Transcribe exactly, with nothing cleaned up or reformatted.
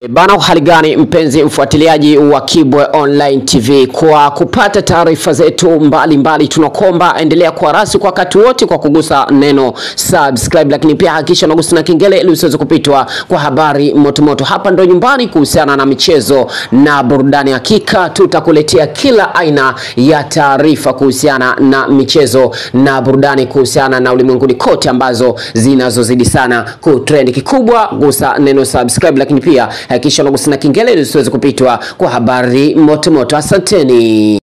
Bana, hali gani mpenzi mfuatiliaji wa Kibwe Online T V, kwa kupata taarifa zetu mbalimbali tunakomba endelea kuwa rasi kwa wakati wote kwa kugusa neno subscribe, lakini pia hakikisha unagusa na kengele ili usiweze kupitwa kwa habari motomoto. Hapa ndo nyumbani kuhusiana na michezo na burudani, hakika tutakuletea kila aina ya taarifa kuhusiana na michezo na burudani, kuhusiana na ulimwenguni kote ambazo zinazozidi sana kutrend. Kikubwa gusa neno subscribe, lakini pia hakikisha unagusa na kengele ili usiweze kupitwa kwa habari moto moto. Asanteni.